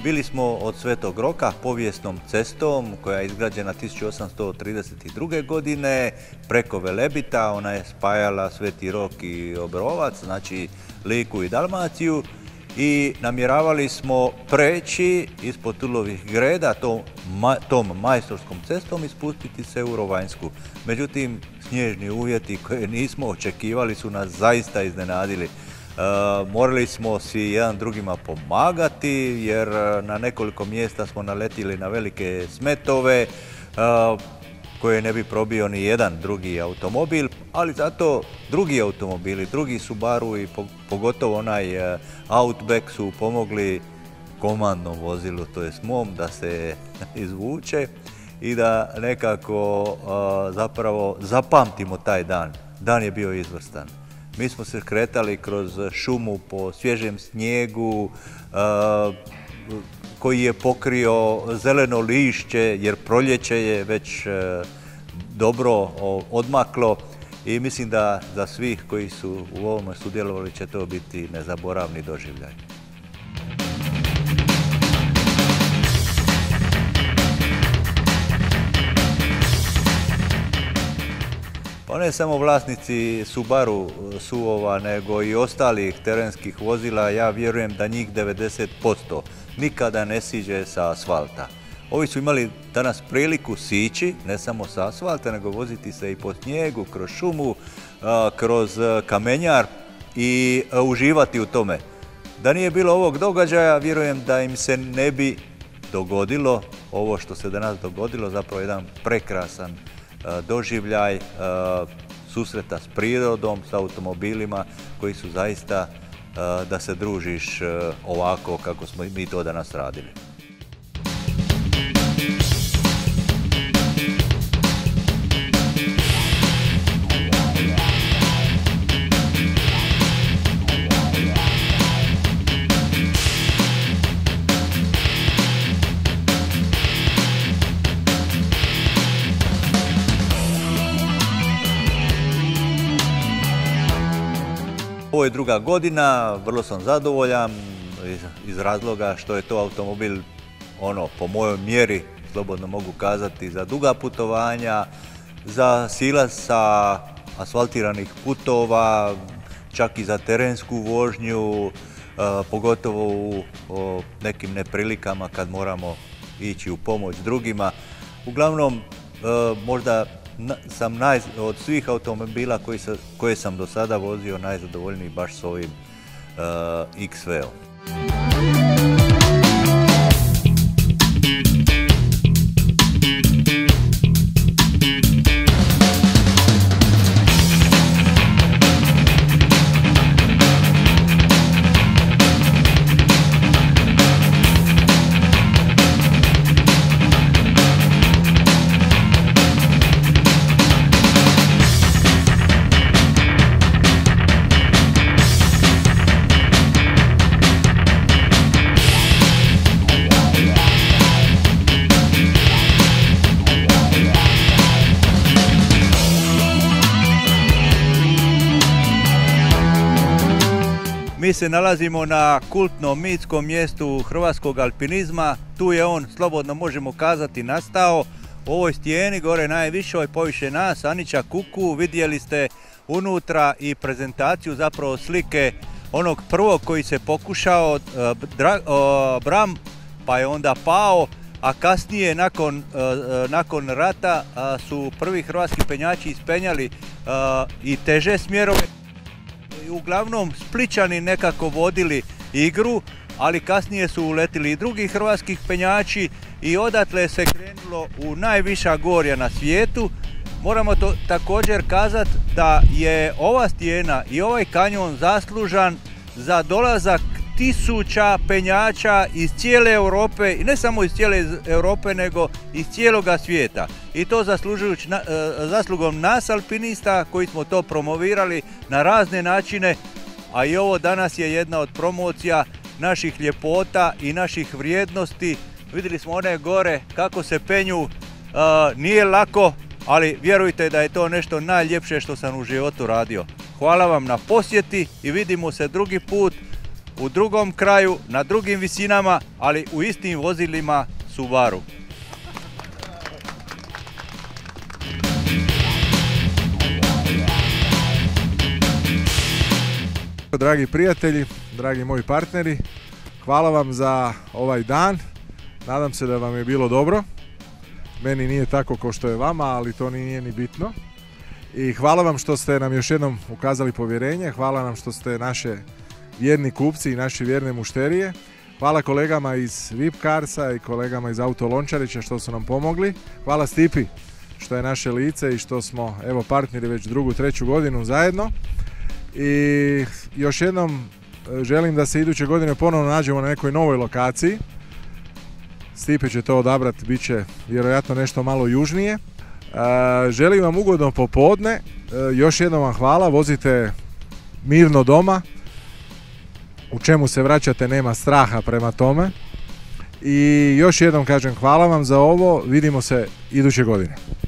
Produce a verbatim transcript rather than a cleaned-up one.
Bili smo od Svetog Roka povijesnom cestom koja je izgrađena tisuću osamsto trideset druge. godine preko Velebita. Ona je spajala Sveti Rok i Obrovac, znači Liku i Dalmaciju. I namjeravali smo preći ispod Tulovih greda tom, ma, tom majstorskom cestom i spustiti se u Rovanjsku. Međutim, snježni uvjeti koje nismo očekivali su nas zaista iznenadili. E, morali smo svi jedan drugima pomagati jer na nekoliko mjesta smo naletili na velike smetove e, koje ne bi probio ni jedan drugi automobil, ali zato drugi automobili, drugi Subaru i pogotovo onaj Outback su pomogli komandnom vozilu, to je mom, da se izvuče i da nekako uh, zapravo zapamtimo taj dan. Dan je bio izvrstan. Mi smo se kretali kroz šumu po svježem snijegu uh, koji je pokrio zeleno lišće jer proljeće je već uh, dobro odmaklo i mislim da za svih koji su u ovome sudjelovali će to biti nezaboravni doživljaj. Pa ne samo vlasnici Subaru SUV-ova, nego i ostalih terenskih vozila, ja vjerujem da njih devedeset posto nikada ne siđe sa asfalta. Ovi su imali danas priliku sići, ne samo sa asfalta, nego voziti se i po snijegu, kroz šumu, kroz kamenjar i uživati u tome. Da nije bilo ovog događaja, vjerujem da im se ne bi dogodilo ovo što se danas dogodilo, zapravo jedan prekrasan doživljaj susreta s prirodom, s automobilima koji su zaista da se družiš ovako kako smo mi to danas radili. Ovo je druga godina, vrlo sam zadovoljan iz razloga što je to automobil, ono, po mojoj mjeri, slobodno mogu kazati, za duga putovanja, za silaz sa asfaltiranih putova, čak i za terensku vožnju, pogotovo u nekim neprilikama kad moramo ići u pomoć drugima. Uglavnom, možda sam naj, od svih automobila koji sa, koje sam do sada vozio najzadovoljniji baš s ovim uh, X V-om. Mi se nalazimo na kultnom mitskom mjestu hrvatskog alpinizma. Tu je on, slobodno možemo kazati, nastao. U ovoj stijeni, gore najvišoj, poviše nas, Anića Kuku, vidjeli ste unutra i prezentaciju, zapravo slike onog prvog koji se pokušao, Bram, pa je onda pao, a kasnije, nakon, nakon rata, su prvi hrvatski penjači ispenjali i teže smjerove. Uglavnom Splićani nekako vodili igru, ali kasnije su uletili i drugi hrvatskih penjači i odatle se krenulo u najviša gorja na svijetu. Moramo to također kazati da je ova stijena i ovaj kanjon zaslužan za dolazak tisuća penjača iz cijele Europe, i ne samo iz cijele Europe, nego iz cijeloga svijeta. I to zaslužujući na, e, zaslugom nas alpinista koji smo to promovirali na razne načine, a i ovo danas je jedna od promocija naših ljepota i naših vrijednosti. Vidjeli smo one gore kako se penju, e, nije lako, ali vjerujte da je to nešto najljepše što sam u životu radio. Hvala vam na posjeti i vidimo se drugi put u drugom kraju, na drugim visinama, ali u istim vozilima Subaru. Dragi prijatelji, dragi moji partneri, hvala vam za ovaj dan. Nadam se da vam je bilo dobro. Meni nije tako kao što je vama, ali to nije ni bitno. I hvala vam što ste nam još jednom ukazali povjerenje, hvala nam što ste naše vjerni kupci i naše vjerne mušterije. Hvala kolegama iz V I P Carsa i kolegama iz Auto Lončarića što su nam pomogli. Hvala Stipi što je naše lice i što smo evo partneri već drugu, treću godinu zajedno. I još jednom želim da se iduće godine ponovno nađemo na nekoj novoj lokaciji. Stipe će to odabrati, bit će vjerojatno nešto malo južnije. Želim vam ugodno popodne, još jednom vam hvala, vozite mirno doma, u čemu se vraćate nema straha prema tome. I još jednom kažem hvala vam za ovo, vidimo se iduće godine.